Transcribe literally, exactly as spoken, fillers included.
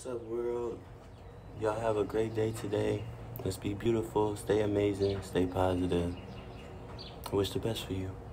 What's up, world? Y'all have a great day today. Let's be beautiful, stay amazing, stay positive. I wish the best for you.